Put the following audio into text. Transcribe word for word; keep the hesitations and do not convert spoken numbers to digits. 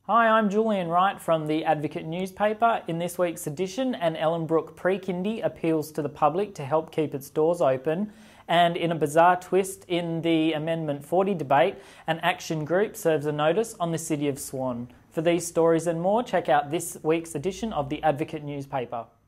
Hi, I'm Julian Wright from the Advocate newspaper. In this week's edition, an Ellenbrook pre-kindy appeals to the public to help keep its doors open. And in a bizarre twist in the Amendment forty debate, an action group serves a notice on the City of Swan. For these stories and more, check out this week's edition of the Advocate newspaper.